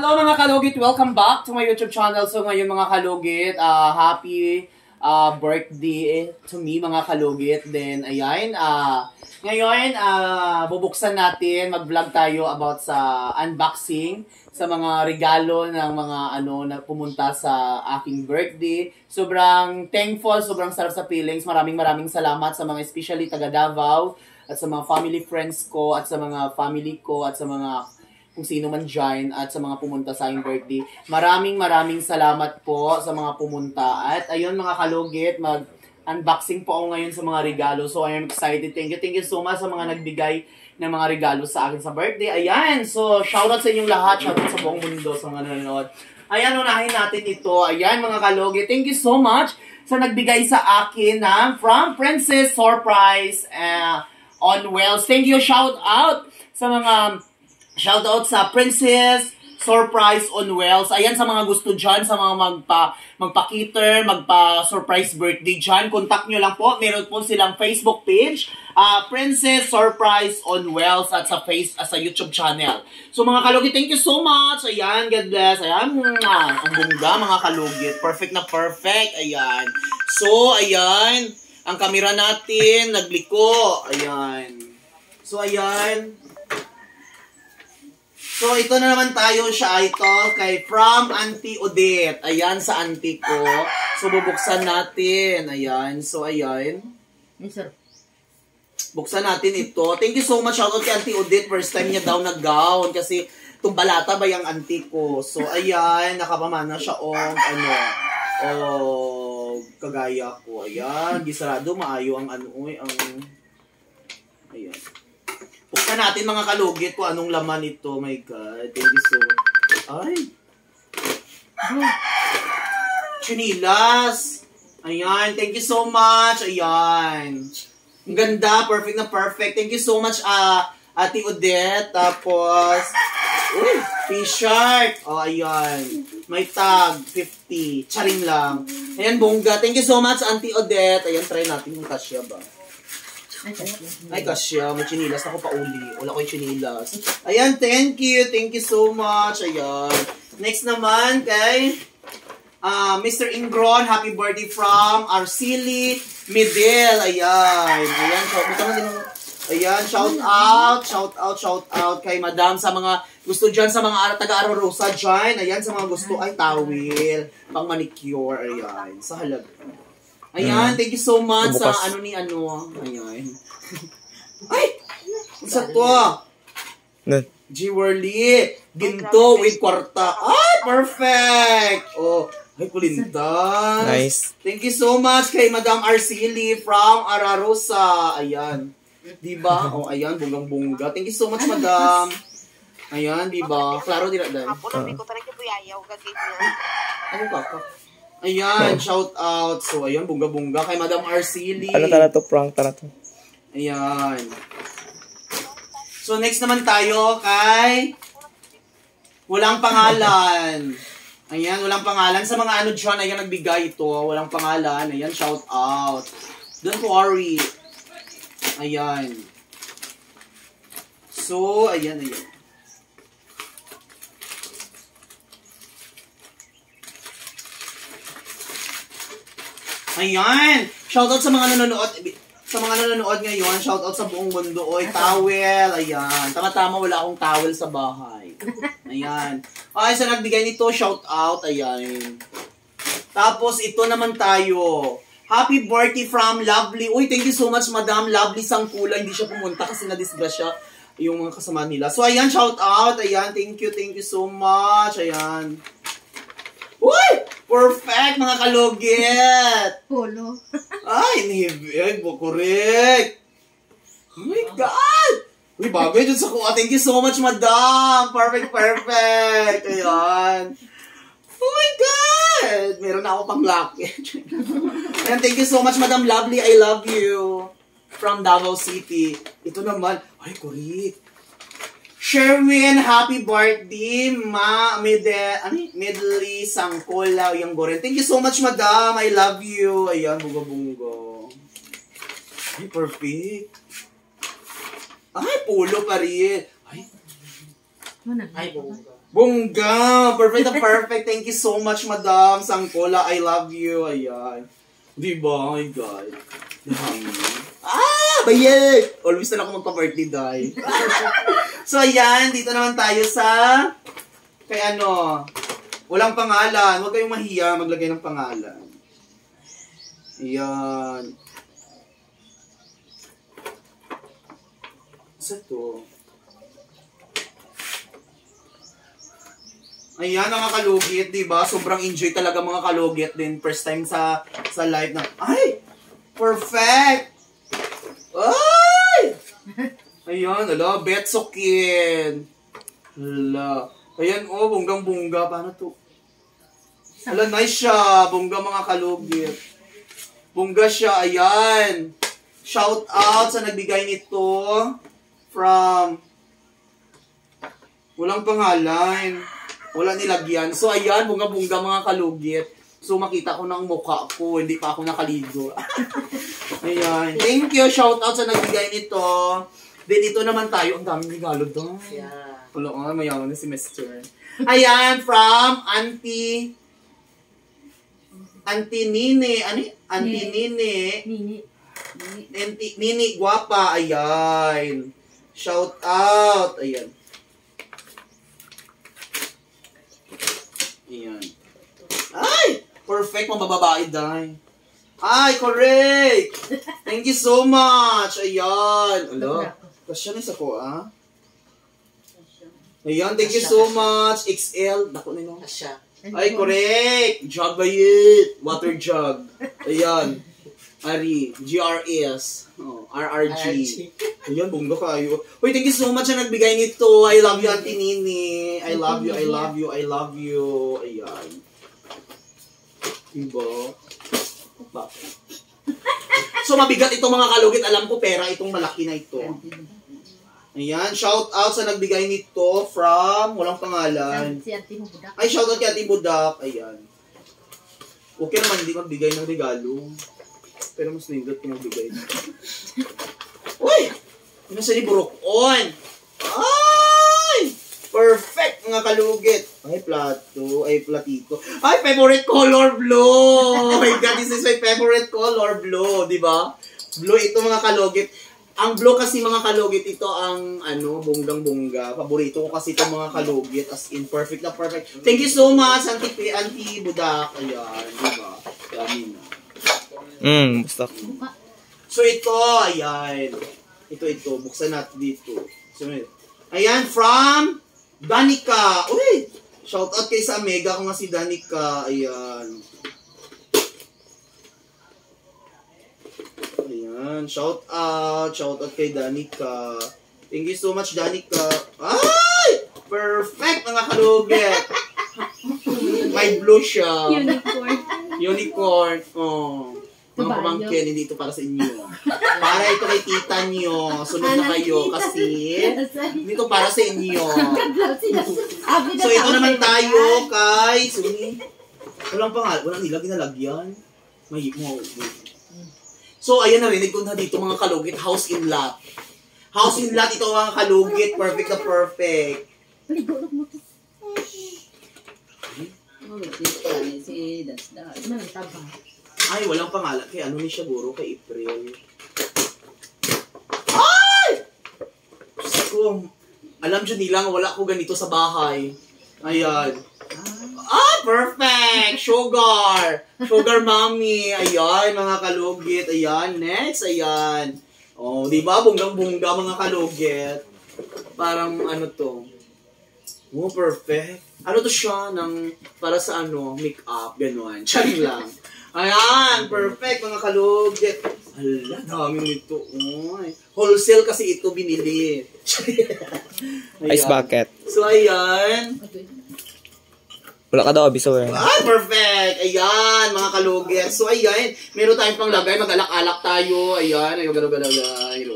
Hello mga kalugit! Welcome back to my YouTube channel. So ngayon mga kalugit, happy birthday to me mga kalugit. Then ayan, ngayon bubuksan natin, mag-vlog tayo about sa unboxing sa mga regalo ng mga na pumunta sa aking birthday. Sobrang thankful, sobrang sarap sa feelings. Maraming salamat sa mga especially taga Davao at sa mga family friends ko at sa mga family ko at sa mga kung sino man dyan at sa mga pumunta sa aking birthday. Maraming salamat po sa mga pumunta. At ayun mga kalugit, mag-unboxing po ako ngayon sa mga regalo. So I am excited. Thank you so much sa mga nagbigay ng mga regalo sa akin sa birthday. Ayan, so shoutout sa inyong lahat. Shoutout sa buong mundo sa mga nanonood. Ayan, unahin natin ito. Ayan mga kalugit, thank you so much sa nagbigay sa akin ng From Princess Surprise on Wells. Thank you, shoutout sa mga shoutout sa Princess Surprise on Wells. Ayan, sa mga gusto dyan, sa mga magpa-cater, magpa-surprise birthday dyan, contact nyo lang po. Meron po silang Facebook page, Princess Surprise on Wells at sa YouTube channel. So mga kalugit, thank you so much. Ayan, God bless. Ayan, ang bongga mga kalugit. Perfect na perfect. Ayan. So, ayan, ang kamera natin, nagliko. Ayan. So, ayan. So, ito na naman tayo ito kay From Auntie Odette. Ayan, sa auntie ko. So, bubuksan natin. Ayan. So, ayan. Yes, sir. Buksan natin ito. Thank you so much. Shoutout kay Auntie Odette. First time niya daw nag-gown. Kasi, tumbalata ba yung auntie ko? So, ayan. Nakapamana siya kagaya ko. Ayan. Gisarado, maayo ang ayan. Buksan natin mga kalugit kung anong laman ito. Oh my God. Thank you so much. Ay. Chinilas. Ayan. Thank you so much. Ayan. Ang ganda. Perfect na perfect. Thank you so much, Ate Odette. Tapos, t-shirt. Oh, ayan. May tag. 50. Charing lang. Ayan, bongga. Thank you so much, Auntie Odette. Ayan, try natin yung kasya ba. Ay, kasya. May chinilas ako pa uli. Wala ko yung chinilas. Ayan, thank you. Thank you so much. Ayan. Next naman kay Mr. Ingron. Happy birthday from Arceli Medel. Ayan. Ayan, shout out kay Madam sa mga gusto dyan, sa mga taga-Ararosa dyan. Ayan, sa mga gusto ay tawil, pang manicure. Ayan, sa halaga. Ayan, thank you so much sa Ayan. Ay! Sa to? Jewelry. Ginto with kwarta. Ay, perfect! Oh, ay, kulinta. Nice. Thank you so much kay Madam Arceli from Ararosa. Ayan. Diba? Oh, ayan, bunggang-bungga. Thank you so much, Madam. Ayan, diba? Klaro din na. Ano ka? Ayan, shout out. So, ayan, bunga-bunga kay Madam Arceli. Ano tala to? Prank tala to. Ayan. So, next naman tayo kay walang pangalan. Ayan, walang pangalan. Sa mga dyan, ayan, nagbigay ito. Walang pangalan. Ayan, shout out. Don't worry. Ayan. So, ayan. Ayan! Shoutout sa mga nanonood. Sa mga nanonood ngayon, shoutout sa buong mundo. Oy, towel. Ayan. Tama-tama, wala akong towel sa bahay. Ayan. Ay, sa nagbigay nito, shoutout. Ayan. Tapos, ito naman tayo. Happy birthday from Lovely. Uy, thank you so much, Madam. Lovely Sangkula. Hindi siya pumunta kasi na-disgrasya yung mga kasama nila. So, ayan, shoutout. Ayan, thank you so much. Ayan. Uy! Perfect, mga kalugit! Polo. Ay, inhibig mo. Correct. Oh my God! Uy, bagay dyan sa kuha. Thank you so much, Madam. Perfect. Ayan. Oh my God! Meron na ako pang lucky. Ayan, thank you so much, Madam Lovely. I love you. From Davao City. Ito naman. Ay, correct. Sherwin, happy birthday, Midley Sangkola, yung goren. Thank you so much, Madam. I love you. Ayan, bunga-bunga. Ay, perfect. Ay, pulo pa rin. Ay, bunga. Bongga! Perfect na perfect. Thank you so much, Madam Sangkola. I love you. Ayan. Diba? Oh my God. Bayek! Always na ako magpa-birthday, Day. So, ayan. Dito naman tayo sa... Kay ano... Walang pangalan. Huwag kayong mahiya maglagay ng pangalan. Ayan. Isa to. Ayan, mga kalugit, diba? Sobrang enjoy talaga mga kalugit din. First time sa live na, ay! Perfect! Ay! Ayan, ala, Betsokin. Ala. Ayan, oh, bonggang-bongga. Paano to? Ala, nice siya. Bongga mga kalugit. Bongga siya, ayan. Shout out sa nagbigay nito from walang pangalan. Wala nilagyan. So, ayan, bunga-bunga mga kalugit. So, makita ko ng mukha ko. Hindi pa ako nakaligo. Ayan. Thank you. Shout out sa nagbigay nito. Then, ito naman tayo. Ang daming regalo doon. Yeah. Wala, mayaman na si Mr. Ayan, from Auntie Nini. Ano? Auntie Nini. Nini Guapa. Ayan. Shout out. Ayan. Ayan. Ay! Perfect, mabababae, Day. Ay, correct! Thank you so much! Ayan. Ala, kasya na isa ko, ah? Ayan, thank you so much. XL. Dako na yun. Asya. Ay, correct! Jug ba it? Water jug. Ayan. Ari. GRS. Oh, RRG. Ayan, bongga kayo. Uy, thank you so much na nagbigay nito. I love you, Auntie Nini. I love you, I love you, I love you. Ayan. Diba? Bakit? So, mabigat itong mga kalugit. Alam ko, pera itong malaki na ito. Ayan, shout out sa nagbigay nito from, walang pangalan. Si Ate Budak. Ay, shout out kay Ate Budak. Ayan. Okay naman, hindi magbigay ng regalo. Pero mas nindot kung magbigay. Uy! Ano sa ni Burokon? Ay! Perfect, mga kalugit. Ay, plato. Ay, platito. Ay, favorite color, blue! Oh my God, this is my favorite color, blue. Diba? Blue, ito mga kalugit. Ang blue kasi mga kalugit, ito ang ano, bonggang-bongga. Paborito ko kasi itong mga kalugit. As in, perfect na perfect. Thank you so much, Auntie Budak. Ayan, diba? Dami na. Basta. So, ito, ayan. Ito. Buksan natin dito. So, ayan, from Danica. Uy! Shout out kay sa Mega ko nga si Danica. Ayan. Ayan. Shout out kay Danica. Thank you so much, Danica. Ay! Perfect, mga kalugit. May blue siya. Unicorn. Oh. Mga pamangkin, hindi ito para sa inyo. Para ito kay tita nyo. Sunod na kayo kasi hindi ito para sa inyo. So, ito naman tayo kay Suni. Walang pangal. Walang nilag, ginalagyan. May mo. So, ayan, narinig ko na dito mga kalugit. House in lot. House in lot, ito mga kalugit. Perfect na perfect. Si Dasdas. Ay, walang pangalan. Kaya ano ni siya, buro? Kay April. Ay! Diyos ko. Alam dyan nilang, wala ko ganito sa bahay. Ayan. Ah, perfect! Sugar! Sugar mommy. Ayan, mga kalugit. Ayan, next. Ayan. Oh, di ba? Bunggang-bungga, mga kalugit. Parang, ano to? Oh, perfect. Ano to siya? Para sa ano, make-up, gano'n. Charing lang. Ayan, perfect mga kalugit. Hala, dami nito. Oy. Wholesale kasi ito binili. Ice bucket. So, ayan. Wala ka daw, abiso eh. Ah, perfect. Ayan, mga kalugit. So, ayan. Meron tayong panglagay. Mag-alak-alak tayo. Ayan. Ayun, gano'n-gano'n.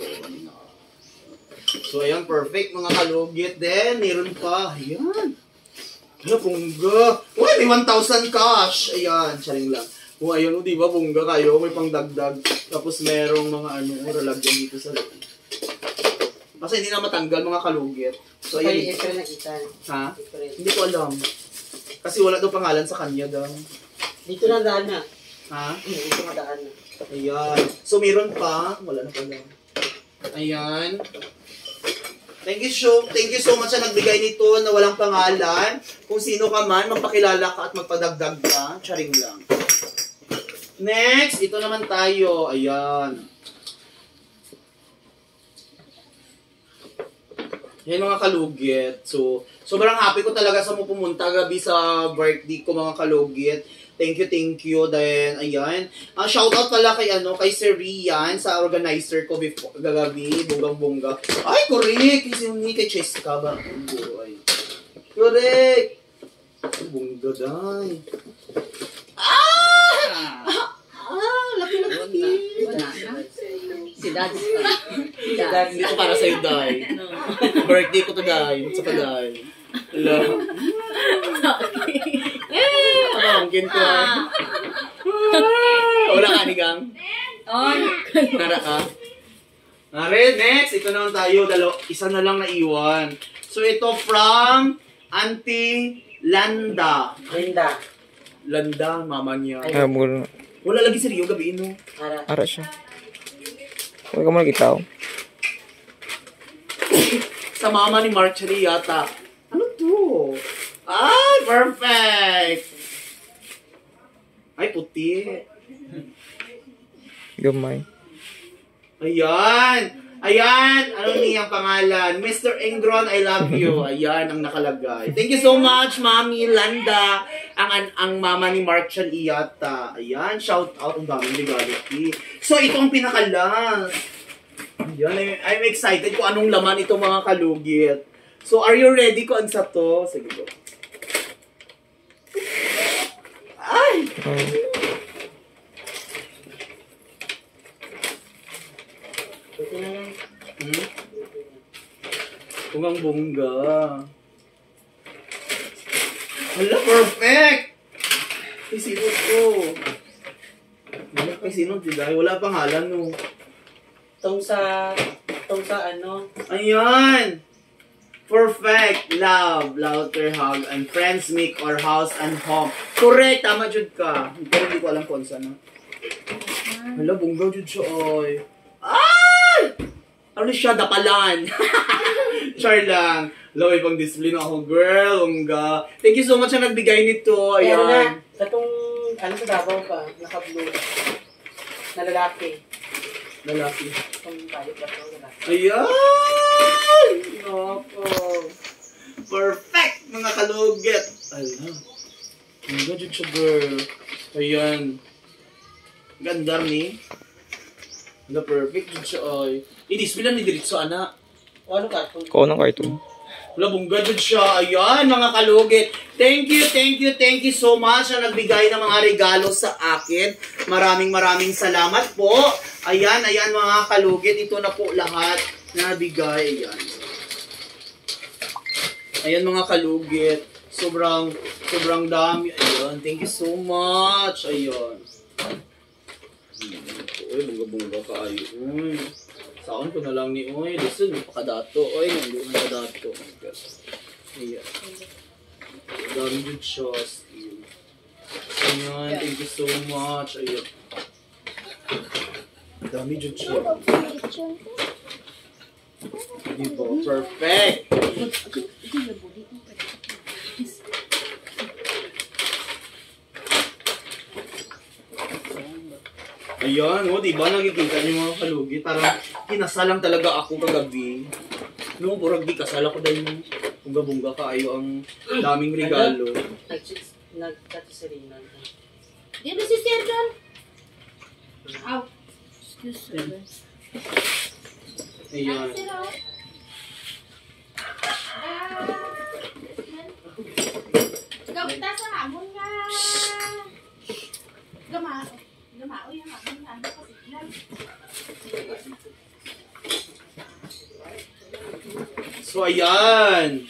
So, ayan, perfect mga kalugit. Then, meron pa. Ayan. Hala, bongga. Uy, may 1,000 cash. Ayan, charing lang. O, ayun, di ba, bongga kayo. May pangdagdag. Tapos, merong mga ano, lalagyan dito sa loob. Kasi hindi na matanggal mga kalugit. So, Ay, ayan. April nakita. Ha? April. Hindi ko alam. Kasi wala daw pangalan sa kanya daw. Dito na daan na. Ha? Dito na daan na. Ayan. So, meron pa. Wala na pala. Ayan. Thank you so much sa nagbigay nito na walang pangalan. Kung sino ka man, magpakilala ka at magpadagdag ka. Charing lang. Next, ito naman tayo. Ayan. Yan mga kalugit. So, sobrang happy ko talaga sa mo pumunta gabi sa birthday ko mga kalugit. Thank you. Then, ayan. Shoutout pala kay Sir Rian sa organizer ko before gagabi, bonggang-bongga. Ay, correct! Kasi hindi kay Cheska ba? Ay. Correct! Ay, bongga, day. Laki-laki. Si Dad. Hindi ko para sa'yo, day. Birthday ko to, day. Sa pa, day. Hello. Pamangkin ko. Wala ka ni Gang? Nara ka? Nare, next. Ito naman tayo. Isa na lang naiwan. So, ito from Auntie Landa. Landa, mama niya. Mura. Wala lagi si Rio gabi, no? Ara siya. Huwag ka mo nagkitaw. Sa mama ni Marjorie yata. Ano to? Ay, perfect! Ay, puti. Gamay. Ayan! Ano niyang pangalan? Mr. Ingron, I love you. Ayan ang nakalagay. Thank you so much, Mami Landa. Ang mama ni Mark Iyata. Ayan, shout out. Ang daming regality. So, ito ang pinakalas. Ayan, I'm excited kung anong laman ito mga kalugit. So, are you ready ko ansa to? Sige po. Ay! Bungang bongga. Hala, perfect! Ay, sino to? Ay, sino dito? Wala pangalan, no? Tong sa ano? Ayan! Perfect! Love, laughter, hug, and friends make our house and home. Correct! Tama, Jud ka. Pero hindi ko alam kung saan. Hala, bongga, Jud siya, oy. Ay! Ano siya? Dapalan. Char lang. Loy, pang discipline ako, girl. Bongga. Thank you so much na nagbigay nito. Ayan na. Ayan. Katong, ano sa Davao pa, naka-blue. Na lalaki. Lalaki. Kung tayo pa ito, lalaki. Ayan! Nako. Perfect, mga kalugit. Alam. Ang ganda siya, girl. Ayan. Ganda ni. Ganda perfect dyan siya, ay. I-display lang ni Diritso, anak. O ano ka? Kau ng cartoon. Wala, bongga dyan siya. Ayan, mga kalugit. Thank you so much na nagbigay ng mga regalo sa akin. Maraming salamat po. Ayan, mga kalugit. Ito na po lahat na nabigay. Ayan, mga kalugit. Sobrang dami. Ayan, thank you so much. Ayan. Uy, bongga kaayo. Uy. Saon ko na lang ni Uy. Listen, pakadato. Uy, nandun na dato. Ayan. Dami yung shows. Ayan, thank you so much. Ayan. Dami yung shows. Diba? Perfect! Ayan, diba nakikita niyo mga kalugi? Parang kinasal lang talaga ako kagabi. Noong purag di kasal ako dahil bunga-bunga kaayo ang daming regalo. Nagkatisarina. Di ba si Sir John? Ow. Excuse me. Ayan. Gawin ta sa hamon nga. Gamao yung hamon nga. So, ayan.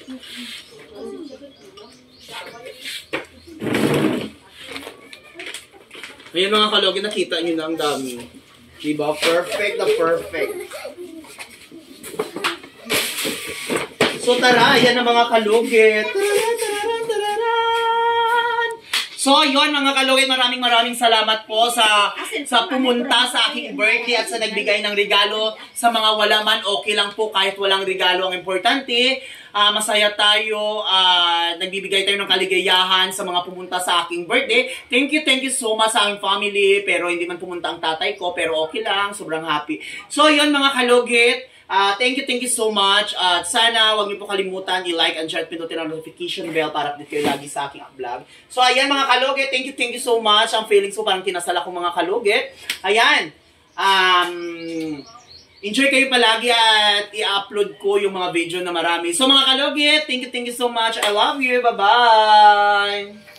Ayan mga kalogi, nakita nyo na ang dami. Diba? Perfect na perfect. So tara, yan ang mga kalugit. Tararan, tararan, tararan. So yon mga kalugit, maraming salamat po sa pumunta sa aking birthday at sa nagbigay ng regalo. Sa mga wala man, okay lang po kahit walang regalo. Ang importante, masaya tayo, nagbibigay tayo ng kaligayahan sa mga pumunta sa aking birthday. Thank you so much sa aking family, pero hindi man pumunta ang tatay ko, pero okay lang, sobrang happy. So yon mga kalugit, thank you so much. At sana wag niyo po kalimutan i-like and share at pindutin ang notification bell para update kayo lagi sa aking vlog. So ayan mga kalugit, thank you so much. Ang feelings ko parang kinasal ako mga kalugit. Ayan. Enjoy kayo palagi at i-upload ko yung mga video na marami. So mga kalugit, thank you so much. I love you. Bye-bye.